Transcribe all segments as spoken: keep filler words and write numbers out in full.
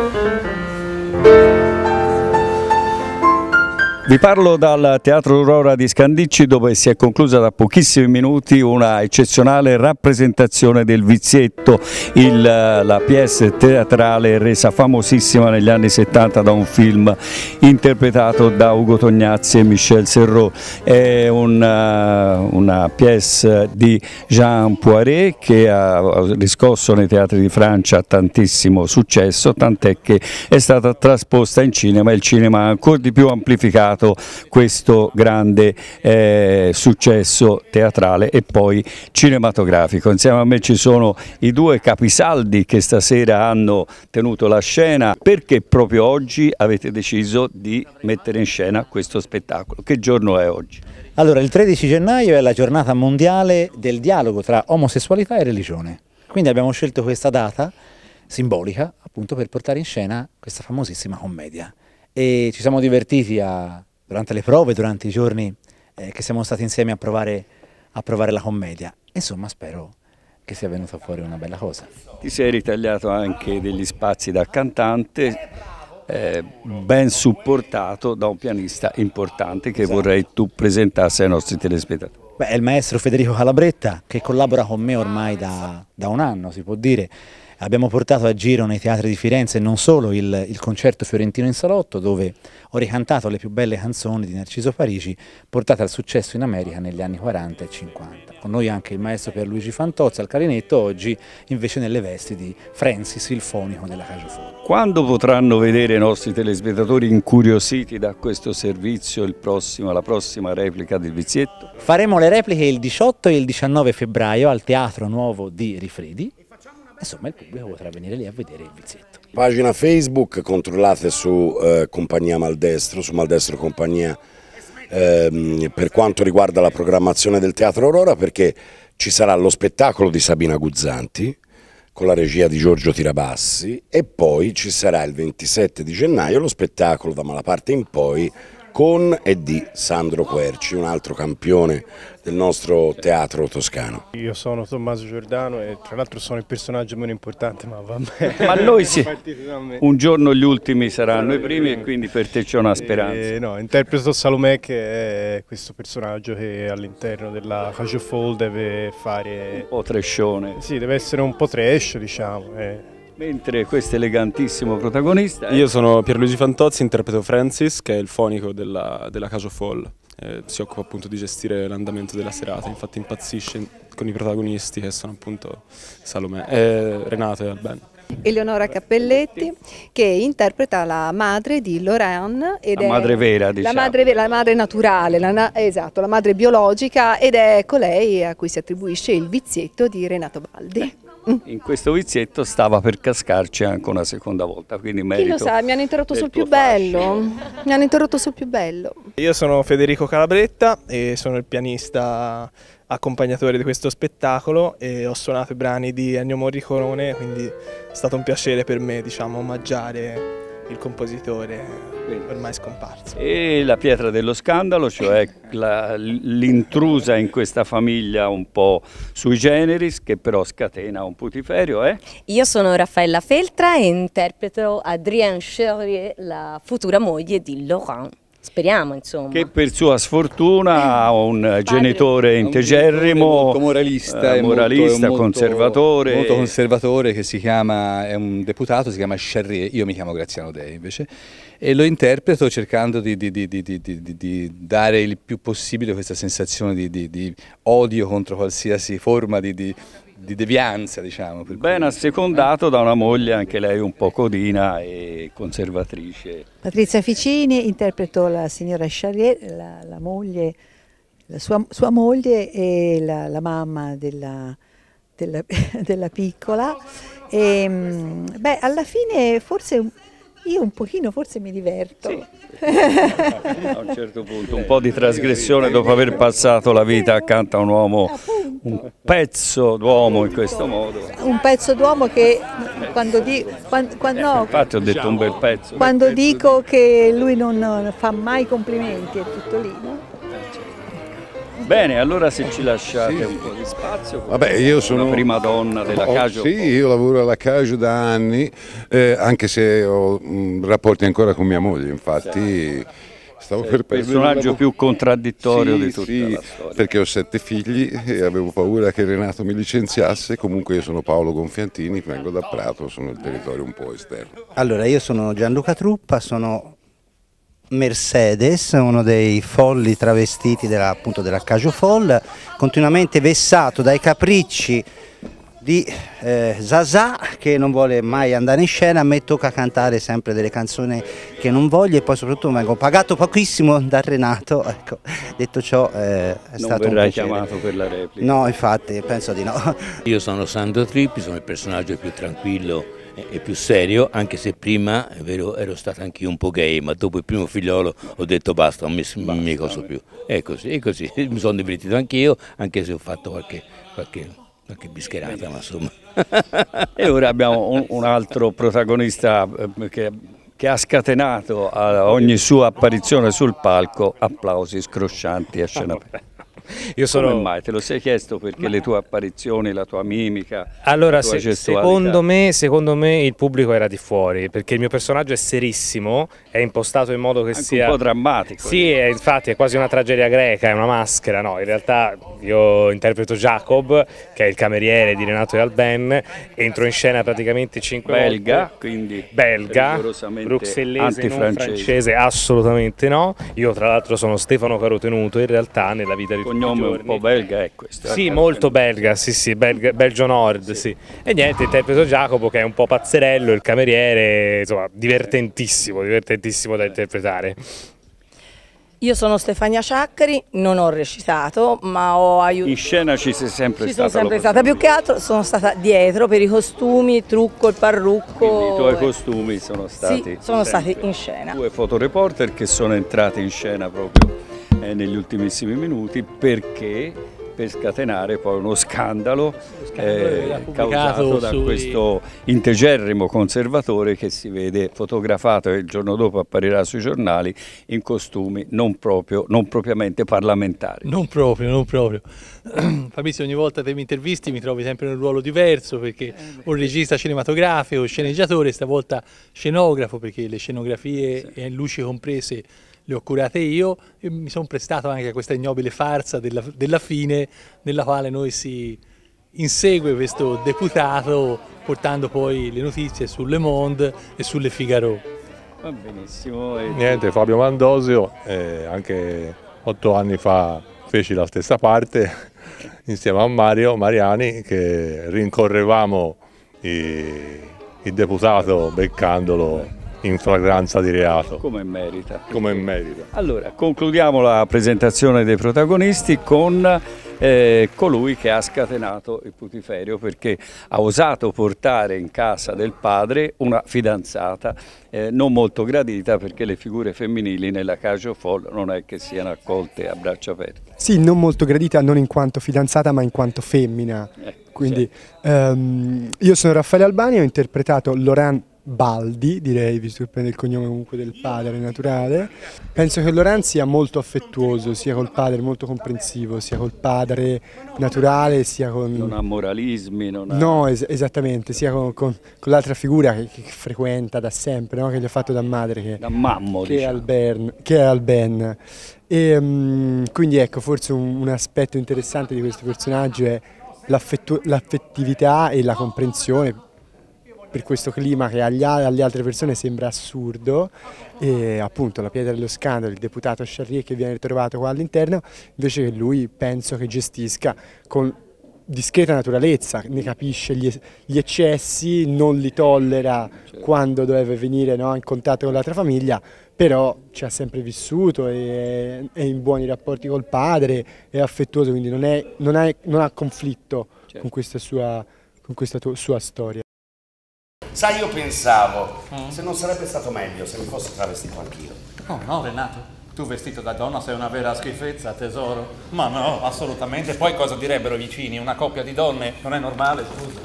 Vi parlo dal Teatro Aurora di Scandicci, dove si è conclusa da pochissimi minuti una eccezionale rappresentazione del Vizietto, il, la pièce teatrale resa famosissima negli anni settanta da un film interpretato da Ugo Tognazzi e Michel Serrault. È una, una pièce di Jean Poiret che ha riscosso nei teatri di Francia tantissimo successo, tant'è che è stata trasposta in cinema e il cinema ha ancora di più amplificato questo grande eh, successo teatrale e poi cinematografico. Insieme a me ci sono i due capisaldi che stasera hanno tenuto la scena. Perché proprio oggi avete deciso di mettere in scena questo spettacolo? Che giorno è oggi? Allora, il tredici gennaio è la giornata mondiale del dialogo tra omosessualità e religione, quindi abbiamo scelto questa data simbolica appunto per portare in scena questa famosissima commedia e ci siamo divertiti a durante le prove, durante i giorni eh, che siamo stati insieme a provare, a provare la commedia. Insomma, spero che sia venuta fuori una bella cosa. Ti sei ritagliato anche degli spazi da cantante, eh, ben supportato da un pianista importante che esatto. vorrei tu presentassi ai nostri telespettatori. Beh, è il maestro Federico Calabretta, che collabora con me ormai da, da un anno, si può dire. Abbiamo portato a giro nei teatri di Firenze non solo il, il concerto fiorentino in salotto, dove ho ricantato le più belle canzoni di Narciso Parigi, portate al successo in America negli anni quaranta e cinquanta. Con noi anche il maestro Pierluigi Fantozzi al clarinetto, oggi invece nelle vesti di Francis, il fonico della Cage Folle. Quando potranno vedere i nostri telespettatori incuriositi da questo servizio il prossimo, la prossima replica del Vizietto? Faremo le repliche il diciotto e il diciannove febbraio al Teatro Nuovo di Rifredi. Insomma, il pubblico potrà venire lì a vedere il Vizietto. Pagina Facebook, controllate su eh, Compagnia Maldestro, su Maldestro Compagnia, ehm, per quanto riguarda la programmazione del Teatro Aurora, perché ci sarà lo spettacolo di Sabina Guzzanti con la regia di Giorgio Tirabassi e poi ci sarà il ventisette di gennaio lo spettacolo da Malaparte in poi con e di Sandro Querci, un altro campione del nostro teatro toscano. Io sono Tommaso Giordano e tra l'altro sono il personaggio meno importante, ma va bene. Ma noi sì, un giorno gli ultimi saranno i primi e quindi per te c'è una speranza. E, no, interpreto Salomè, che è questo personaggio che all'interno della Cage Folle deve fare... Un po' trashone. Sì, deve essere un po' trash, diciamo. E... Mentre questo elegantissimo protagonista... Io sono Pierluigi Fantozzi, interpreto Francis, che è il fonico della, della Cage Folle. Eh, si occupa appunto di gestire l'andamento della serata, infatti impazzisce con i protagonisti che sono appunto Salomè, eh, Renato e Alben. Eleonora Cappelletti, che interpreta la madre di Lorraine. Ed la è madre vera, diciamo. La madre, la madre naturale, la, esatto, la madre biologica, ed è colei a cui si attribuisce il Vizietto di Renato Baldi. In questo Vizietto stava per cascarci anche una seconda volta, quindi merito. Chi lo sa, mi hanno interrotto sul più bello, mi hanno interrotto sul più bello. Io sono Federico Calabretta e sono il pianista accompagnatore di questo spettacolo e ho suonato i brani di Ennio Morricone, quindi è stato un piacere per me, diciamo, omaggiare il compositore ormai scomparso. E la pietra dello scandalo, cioè l'intrusa in questa famiglia un po' sui generis, che però scatena un putiferio, eh? Io sono Raffaella Feltra e interpreto Adrienne Charrier, la futura moglie di Laurent. Speriamo, insomma. Che per sua sfortuna ha un genitore integerrimo, molto moralista, eh, moralista molto, conservatore. Molto conservatore, che si chiama, è un deputato, si chiama Charrier, io mi chiamo Graziano Dei invece, e lo interpreto cercando di, di, di, di, di, di, di dare il più possibile questa sensazione di, di, di odio contro qualsiasi forma di... di di devianza, diciamo. Per ben cui... assecondato da una moglie, anche lei un po' codina e conservatrice. Patrizia Ficini, interpreto la signora Charrier, la, la moglie, la sua, sua moglie e la, la mamma della, della, della piccola. E, beh, alla fine forse io un pochino forse mi diverto. Sì. A un certo punto un po' di trasgressione dopo aver passato la vita accanto a un uomo, un pezzo d'uomo in questo modo. Un pezzo d'uomo che quando, di, quando, quando, no, infatti ho detto un bel pezzo. Quando bel pezzo dico di... che lui non, non fa mai complimenti, è tutto lì, no? Bene, allora se ci lasciate sì. un po' di spazio. Vabbè, io sono la prima donna della oh, Cagio. Sì, io lavoro alla Cagio da anni, eh, anche se ho mh, rapporti ancora con mia moglie, infatti sì. stavo Sei per il personaggio più contraddittorio sì, di tutta sì, la storia. Perché ho sette figli e avevo paura che Renato mi licenziasse. Comunque io sono Paolo Gonfiantini, vengo da Prato, sono il territorio un po' esterno. Allora, io sono Gianluca Truppa, sono Mercedes, uno dei folli travestiti della, appunto della Cagio Foll, continuamente vessato dai capricci di eh, Zazà, che non vuole mai andare in scena. A me tocca cantare sempre delle canzoni che non voglio e poi soprattutto vengo pagato pochissimo da Renato. Ecco, detto ciò eh, è non stato un verrai piacere. chiamato per la replica? No, infatti penso di no. Io sono Sandro Trippi, sono il personaggio più tranquillo e più serio, anche se prima è vero, ero stato anch'io un po' gay, ma dopo il primo figliolo ho detto basta, non mi, basta, mi coso più. E così, e così, mi sono divertito anch'io, anche se ho fatto qualche, qualche, qualche bischerata, ma insomma. E ora abbiamo un, un altro protagonista che, che ha scatenato a ogni sua apparizione sul palco applausi scroscianti a scena aperta. Io sono... Come mai? Te lo sei chiesto perché Ma... le tue apparizioni, la tua mimica, allora, la tua se, secondo, me, secondo me il pubblico era di fuori, perché il mio personaggio è serissimo, è impostato in modo che Anche sia... un po' drammatico. Sì, è, infatti è quasi una tragedia greca, è una maschera, no, in realtà io interpreto Jacob, che è il cameriere di Renato e Alben, entro in scena praticamente cinque belga, volte. Quindi belga, bruxellese, non francese, assolutamente no. Io tra l'altro sono Stefano Carotenuto, in realtà nella vita di cognome un po' belga è questo. Sì, molto belga, sì sì, belga, Belgio Nord, sì. sì. E niente, interpreto Jacopo che è un po' pazzerello, il cameriere, insomma, divertentissimo, divertentissimo da interpretare. Io sono Stefania Ciaccari, non ho recitato, ma ho aiutato. In scena ci sei sempre ci stata? Ci sono sempre stata, più che altro sono stata dietro per i costumi, il trucco, il parrucco. Quindi i tuoi costumi sono stati? Sì, sono sempre. stati in scena. Due fotoreporter che sono entrati in scena proprio eh, negli ultimissimi minuti perché per scatenare poi uno scandalo, eh, causato da sui... questo integerrimo conservatore che si vede fotografato e il giorno dopo apparirà sui giornali in costumi non, proprio, non propriamente parlamentari. Non proprio, non proprio. Fabrizio, ogni volta che mi intervisti mi trovi sempre in un ruolo diverso perché un regista cinematografico, sceneggiatore, stavolta scenografo perché le scenografie e luci comprese le ho curate io e mi sono prestato anche a questa ignobile farsa della, della fine nella quale noi si insegue questo deputato portando poi le notizie sul Le Monde e sulle Figaro. Va benissimo. E... Niente, Fabio Mandosio, eh, anche otto anni fa feci la stessa parte insieme a Mario Mariani che rincorrevamo i, il deputato beccandolo in flagranza di reato. Come merita. Come merita. Allora, concludiamo la presentazione dei protagonisti con eh, colui che ha scatenato il putiferio perché ha osato portare in casa del padre una fidanzata eh, non molto gradita perché le figure femminili nella Cagio Foll non è che siano accolte a braccia aperte. Sì, non molto gradita non in quanto fidanzata ma in quanto femmina. Eh, Quindi sì. um, io sono Raffaele Albani, ho interpretato Laurent Baldi, direi, visto che prende il cognome comunque del padre naturale. Penso che Laurent sia molto affettuoso, sia col padre molto comprensivo, sia col padre naturale, sia con... Non ha moralismi, non ha... No, es esattamente, sia con, con, con l'altra figura che, che frequenta da sempre, no? Che gli ha fatto da madre, che, da mammo, che, diciamo. è Alben, che è Alben. E, um, quindi ecco, forse un, un aspetto interessante di questo personaggio è l'affettività e la comprensione per questo clima che agli, alle altre persone sembra assurdo e appunto la pietra dello scandalo, il deputato Charrier che viene ritrovato qua all'interno, invece che lui penso che gestisca con discreta naturalezza, ne capisce gli, gli eccessi, non li tollera certo. quando deve venire no, in contatto con l'altra famiglia, però ci ha sempre vissuto, è, è in buoni rapporti col padre, è affettuoso, quindi non, è, non, ha, non ha conflitto certo. con questa sua, con questa sua storia. Sai, io pensavo, mm. se non sarebbe stato meglio se mi fossi travestito anch'io. Oh no, Renato, tu vestito da donna sei una vera schifezza, tesoro. Ma no, assolutamente. Poi cosa direbbero i vicini? Una coppia di donne? Non è normale, scusa.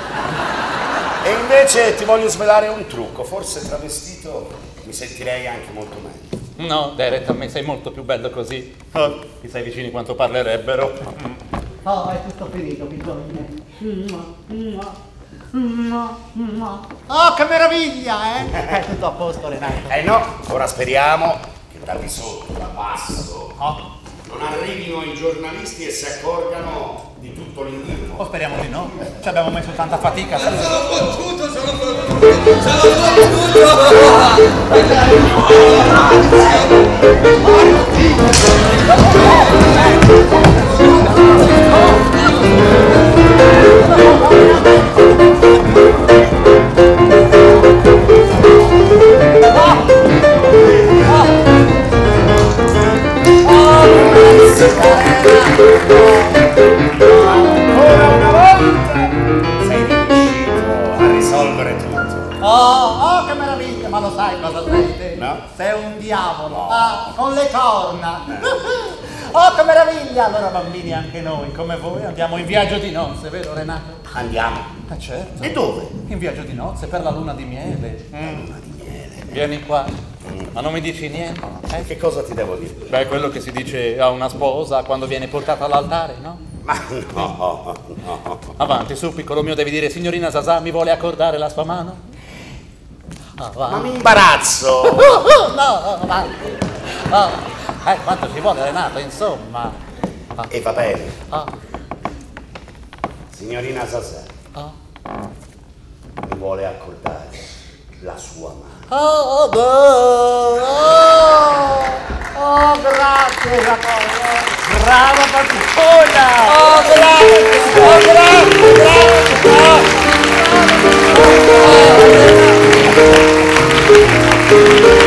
E invece ti voglio svelare un trucco, forse travestito mi sentirei anche molto meglio. No, Derek, a me sei molto più bello così. Oh, ti sei vicini quanto parlerebbero. Oh, è tutto finito, piccolino. Oh, che meraviglia, eh? È tutto a posto, Renato. Eh no, ora speriamo che da di sotto, da basso, Oh. non arrivino i giornalisti e si accorgano di tutto l'invito. Oh, speriamo di no. Ci abbiamo messo tanta fatica. Sono fottuto, sono fottuto, sono Ancora una volta sei riuscito a risolvere tutto. Oh, oh, che meraviglia, ma lo sai cosa sei te? No? Sei un diavolo, ah, con le corna. Oh, che meraviglia! Allora bambini, anche noi, come voi, andiamo in viaggio di nozze, vero Renato? Andiamo. Eh certo. E dove? In viaggio di nozze, per la luna di miele. Mm. Luna di miele. Vieni qua. Ma non mi dici niente? Eh? Che cosa ti devo dire? Beh, quello che si dice a una sposa quando viene portata all'altare, no? Ma no, no. Avanti, su, piccolo mio, devi dire, signorina Sasà, mi vuole accordare la sua mano? Avanti. Ma mi imbarazzo. No, avanti. Oh, eh, quanto ci vuole Renato, insomma. Ah. E va bene. Ah. Signorina Sasà, Ah. mi vuole accordare la sua mano. Oh, oh, oh, oh, oh, grazie Giacomo. Brava Patrulla. Oh, grazie, oh, grazie, grazie. Oh, oh, oh, oh, oh.